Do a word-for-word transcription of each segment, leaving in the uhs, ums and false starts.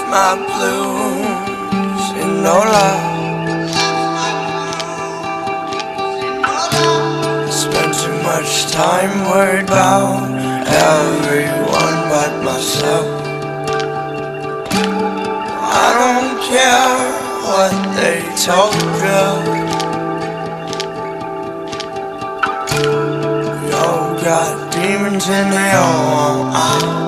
my blues in Nola. Spend too much time worried about everyone but myself. I don't care what they told you. We all got demons in their own eye.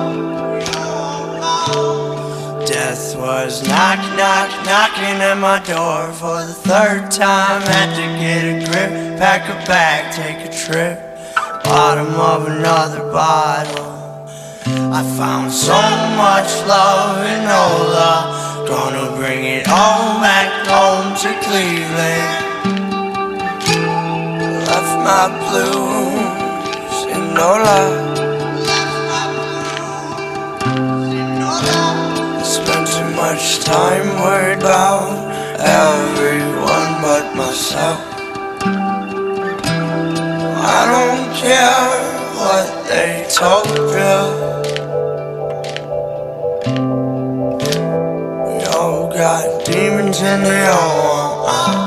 Death was knock, knock, knocking at my door for the third time. Had to get a grip, pack a bag, take a trip. Bottom of another bottle. I found so much love in Nola. Gonna bring it all back home to Cleveland. Left my blues in Nola. Spent too much time worried about everyone but myself. I don't care what they told you. We all got demons in their own eye.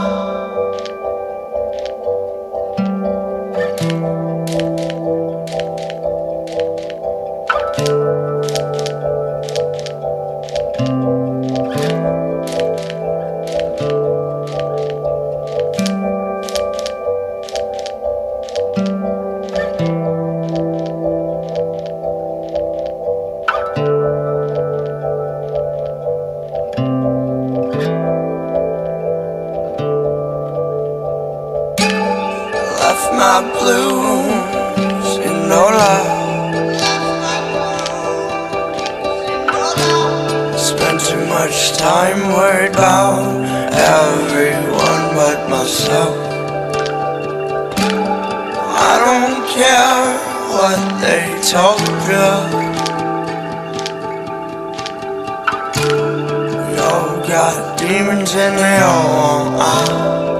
Left my blues in Nola. Spent too much time worried about everyone but myself. I don't care what they told you. We all got demons in their own eye.